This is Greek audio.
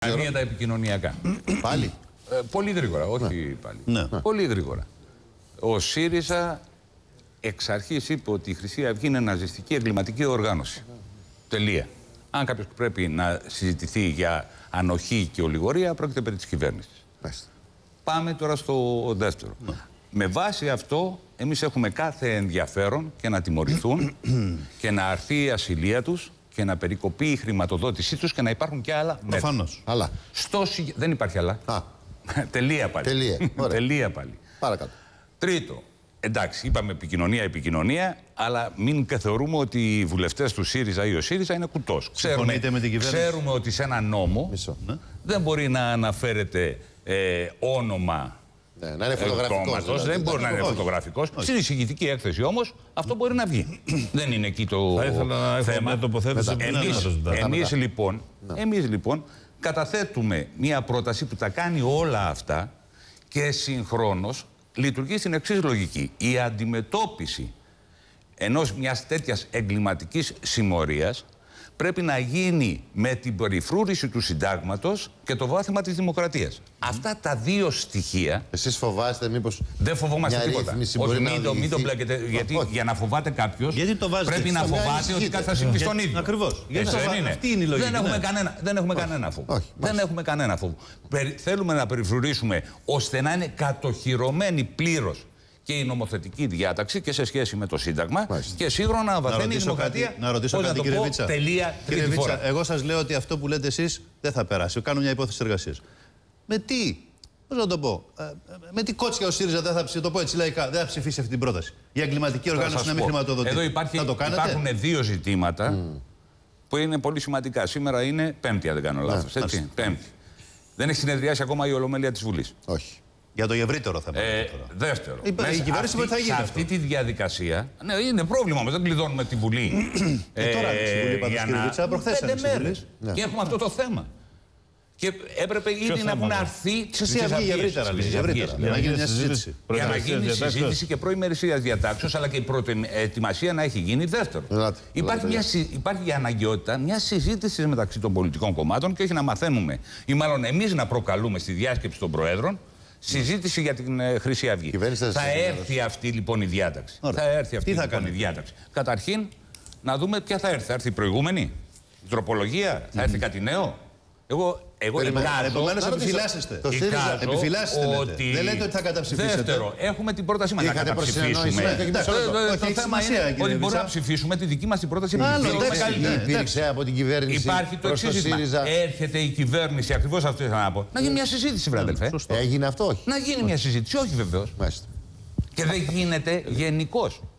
Κάνει για τα επικοινωνιακά. Πάλι. Πολύ γρήγορα, όχι πάλι. Ναι. Πολύ γρήγορα. Ο ΣΥΡΙΖΑ εξ αρχής είπε ότι η Χρυσή Αυγή είναι ναζιστική εγκληματική οργάνωση. Τελεία. Αν κάποιος πρέπει να συζητηθεί για ανοχή και ολιγορία, πρόκειται περί της κυβέρνησης. Πάμε τώρα στο δεύτερο. Με βάση αυτό, εμείς έχουμε κάθε ενδιαφέρον και να τιμωρηθούν και να αρθεί η ασυλία τους και να περικοπεί η χρηματοδότησή τους και να υπάρχουν και άλλα μέτρα. Προφανώς. Αλλά. Δεν υπάρχει άλλα. Τελεία πάλι. Τελεία πάλι. Παρακάτω. Τρίτο. Εντάξει, είπαμε επικοινωνία, αλλά μην θεωρούμε ότι οι βουλευτές του ΣΥΡΙΖΑ ή ο ΣΥΡΙΖΑ είναι κουτός. Ξέρουμε ότι σε ένα νόμο δεν μπορεί να αναφέρεται όνομα να είναι φωτογραφικός. Δηλαδή. Δεν μπορεί να είναι φωτογραφικός. Στην εισηγητική έκθεση όμως αυτό μπορεί να βγει. Δεν είναι εκεί το θέμα. Εμείς λοιπόν καταθέτουμε μια πρόταση που τα κάνει όλα αυτά και συγχρόνως λειτουργεί στην εξής λογική. Η αντιμετώπιση μιας τέτοιας εγκληματικής συμμορίας πρέπει να γίνει με την περιφρούρηση του συντάγματος και το βάθημα της δημοκρατίας. Αυτά τα δύο στοιχεία... Εσείς φοβάστε μήπως... Δεν φοβόμαστε τίποτα. Μην το μπλέκετε, γιατί για να φοβάται κάποιος πρέπει να φοβάται ότι κάτι θα συμβεί στον ίδιο. Ακριβώς. Αυτή είναι η λογική. Δεν έχουμε κανένα φόβο. Δεν έχουμε κανένα φόβο. Θέλουμε να περιφρουρήσουμε ώστε να είναι κατοχυρωμένη πλήρως και η νομοθετική διάταξη και σε σχέση με το Σύνταγμα και σύγχρονα να βαθαίνει η δημοκρατία. Να ρωτήσω κάτι, κύριε Βίτσα. Κύριε Βίτσα, εγώ σας λέω ότι αυτό που λέτε εσείς δεν θα περάσει. Κάνω μια υπόθεση εργασίας. Με τι, πώς να το πω, με τι κότσια ο ΣΥΡΙΖΑ δεν θα, το πω έτσι λαϊκά, δεν θα ψηφίσει αυτή την πρόταση. Η εγκληματική οργάνωση να μην χρηματοδοτεί. Εδώ υπάρχουν δύο ζητήματα που είναι πολύ σημαντικά. Σήμερα είναι Πέμπτη, αν δεν κάνω λάθος. Πέμπτη. Δεν έχει συνεδριάσει ακόμα η Ολομέλεια της Βουλής. Όχι. Για το ευρύτερο θέμα. Δεύτερο. Η κυβέρνηση θα γίνει. Σε αυτή τη διαδικασία. Ναι, είναι πρόβλημα όμως. Δεν κλειδώνουμε τη Βουλή. Τώρα στη Βουλή, πάντως, προχθές. 5 μέρες. Και έχουμε αυτό το θέμα. Και έπρεπε ήδη να έχουν αρθεί Χρυσή Αυγή ευρύτερα. Να γίνει μια συζήτηση. Για να γίνει συζήτηση και προημερησίας διατάξεως, αλλά και η προετοιμασία να έχει γίνει. Δεύτερο. Υπάρχει η αναγκαιότητα μια συζήτηση μεταξύ των πολιτικών κομμάτων και όχι να μαθαίνουμε, ή μάλλον εμείς να προκαλούμε στη διάσκεψη των Προέδρων συζήτηση για την Χρυσή Αυγή. Θα έρθει αυτή λοιπόν η διάταξη. Θα έρθει αυτή λοιπόν η διάταξη. Καταρχήν, να δούμε ποια θα έρθει. Θα έρθει η προηγούμενη, η τροπολογία, θα έρθει κάτι νέο. Εγώ επομένως επιφυλάσσεστε. ότι... Δεν λέτε ότι θα καταψηφίσετε. Δεύτερο, έχουμε την πρόταση μας να καταψηφίσουμε. Το θέμα είναι ότι μπορούμε να ψηφίσουμε τη δική μας την πρόταση. Υπήρξε από την κυβέρνηση. Υπάρχει το εξής ζήτημα. Έρχεται η κυβέρνηση, ακριβώς αυτό ήθελα να πω. Να γίνει μια συζήτηση, βρε αδελφέ. Έγινε αυτό, όχι. Να γίνει μια συζήτηση, όχι βεβαίως. Και δεν γίνεται γενικώς.